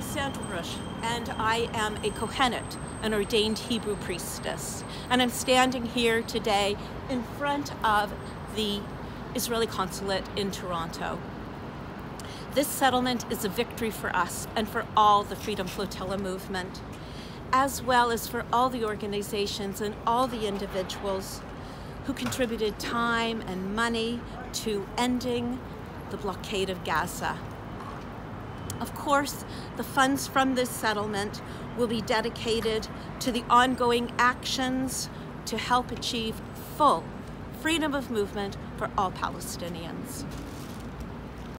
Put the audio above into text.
I'm Sandra Ruch, and I am a Kohenet, an ordained Hebrew priestess. And I'm standing here today in front of the Israeli consulate in Toronto. This settlement is a victory for us and for all the Freedom Flotilla movement, as well as for all the organizations and all the individuals who contributed time and money to ending the blockade of Gaza. Of course, the funds from this settlement will be dedicated to the ongoing actions to help achieve full freedom of movement for all Palestinians.